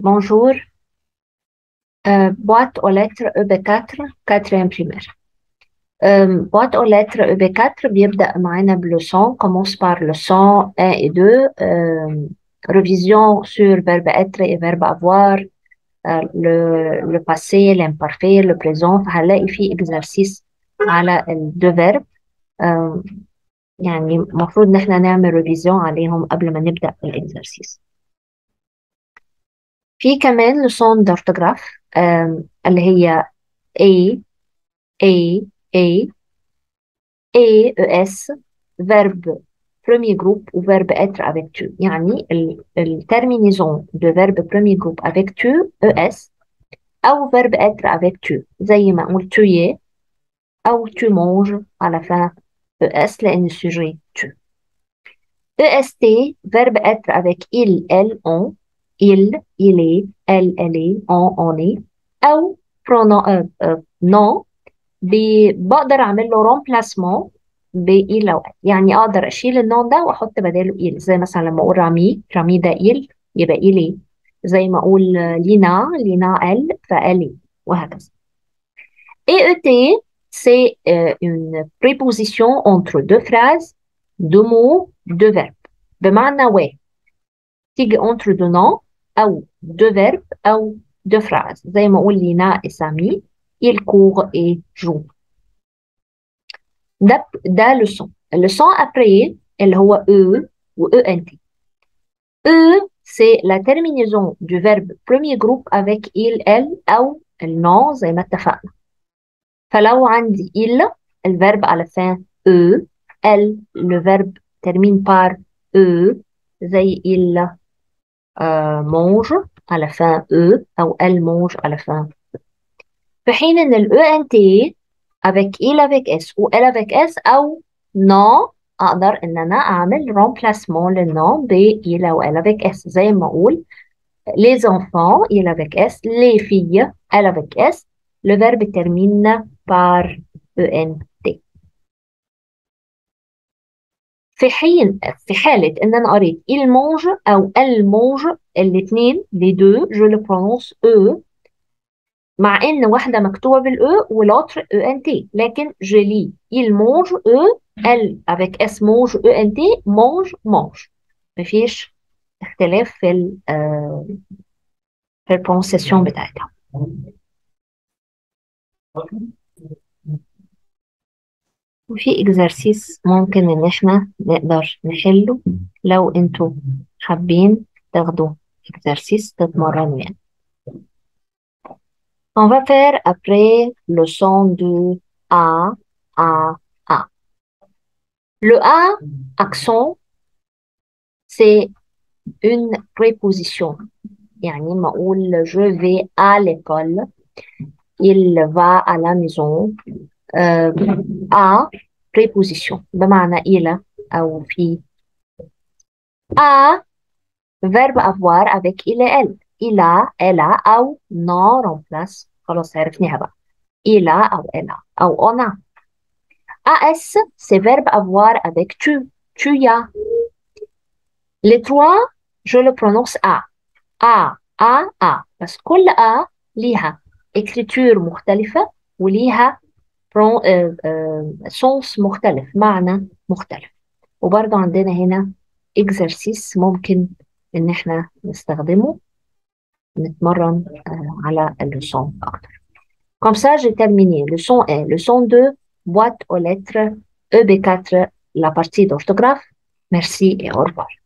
Bonjour. Boîte aux lettres EB4 quatrième primaire. Boîte aux lettres EB4 بيبدأ معانا بلوسون, commence par leçon 1 et 2, révision sur verbe être et verbe avoir, le passé, l'imparfait, le présent. فهنلاقي فيه exercice على الدو verbe. يعني المفروض ان احنا نعمل ريفيزيون عليهم قبل ما نبدأ الاكزرسيس. في كمان لسون دورتوغراف اللي هي A A A A ES verbe premier groupe ou verbe être avec tu. يعني الترمينيزون de verbe premier groupe avec tu ES أو verbe être avec tu, زي ما أقول tu es أو tu manges على fin ES لأن السوجي tu. EST verbe être avec il, elle, on. Il est, elle est, on est. أو pronom non بقدر اعمل له رومبلاسمون بايل او يعني اقدر اشيل النون ده واحط بداله ايل, زي مثلا لما اقول رامي ده ايل يبقى ايلي, زي ما اقول لينا ال فالي, وهكذا. EET c'est une préposition entre deux phrases, deux mots, deux verbes. بمعنى و تيجي entre deux noms او deux verbes او deux phrases, زي ما اقول لينا et Samy il court et joue. ده leçon après اللي هو E ou ENT. E c'est la terminaison du verbe premier groupe avec il, elle أو النون زي ما اتفقنا. فلو عندي il الverbe à la fin E, elle le verbe termine par E زي il mange à la fin E أو elle mange à la fin E. في حين إن ال ENT avec il avec S ou elle avec S أو non أقدر إن أنا أعمل remplacement للنون ب il أو elle avec S, زي ما أقول les enfants il avec S, les filles elle avec S, le verbe termine par ENT. في حالة إن أنا قريت il mange أو elle mange الاثنين les deux je le prononce E, مع ان واحده مكتوبه بالاو والautre ENT, لكن je lis il mange E, elle avec S mange ENT, mange. مفيش اختلاف في البرونسيشن بتاعتها. وفي اكزرسيس ممكن ان احنا نقدر نحله لو انتوا حابين تاخدوا اكزرسيس تتمرنوا يعني. On va faire après le son de A, A, A. Le A, accent, c'est une préposition. يعني ما أقول je vais à l'école, il va à la maison. A, préposition بمعنى إلى أو في. A, verbe avoir avec il et elle. Il a, elle a أو non remplace. خلاص عرفناها بقى. Il a أو elle a أو on a. AS, c'est verbe avoir avec tu. Tu y as. Les trois, je le prononce A. A. بس كل A ليها écriture مختلفة وليها sens مختلف, معنى مختلف. وبرضه عندنا هنا exercice ممكن إن احنا نستخدمه نتمرن على اللسان أكتر. Comme ça, j'ai terminé leçon 1, leçon 2, boîte aux lettres EB4, la partie d'orthographe. Merci et au revoir.